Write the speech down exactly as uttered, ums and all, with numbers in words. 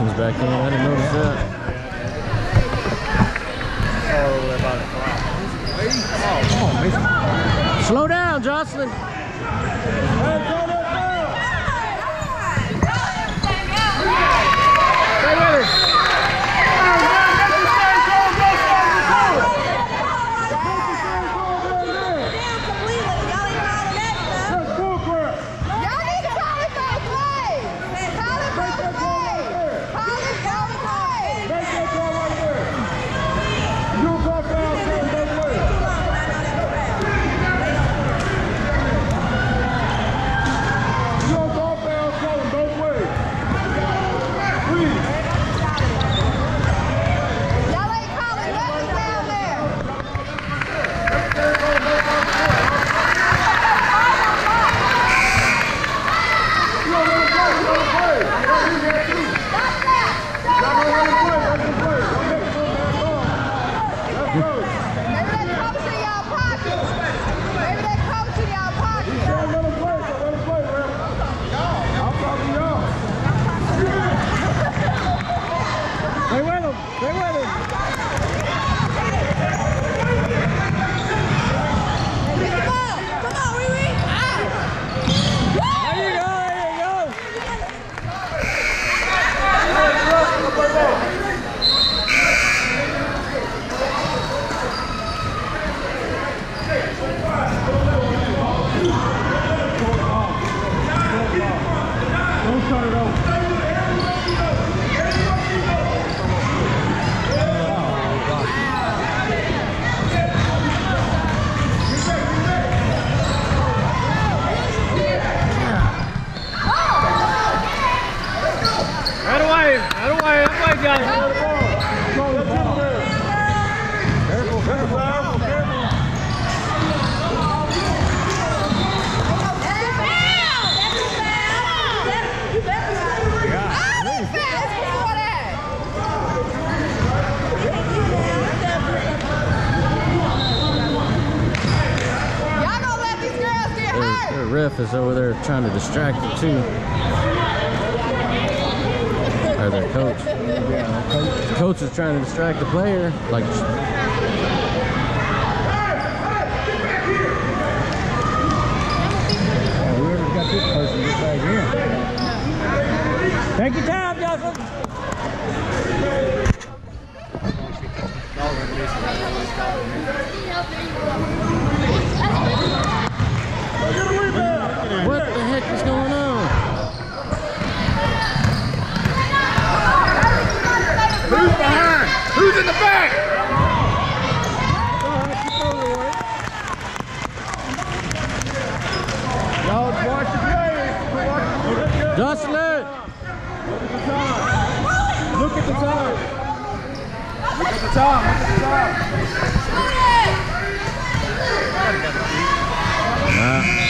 Mason's back in. I didn't notice that. Oh, come on, Mason. Slow down, Jocelyn. Stay with it. Ref is over there trying to distract it too. Or their coach. The coach is trying to distract the player. Like, whoever's got this person, get back in. Take your time, Jocelyn. what the heck is going on? Who's behind? Who's in the back? Y'all watch the play. Jocelyn! Look at the time. Look at the time. Look at the time. Look at the time. Nah.